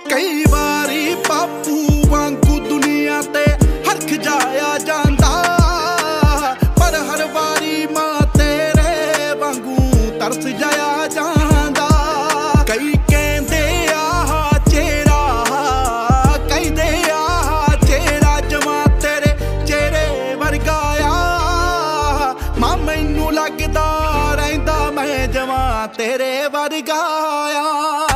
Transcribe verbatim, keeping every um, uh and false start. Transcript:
कई बारी बापू वांगू दुनिया ते हरख जाया जांदा, पर हर बारी मां तेरे वांगू तरस जाया जांदा। कई कहंदे आ चेहरा, कई दे आ चेहरा जमा तेरे चेहरे वर्गा आ। मां मैनू लगदा रहिंदा मैं जमा तेरे वर्गा आ।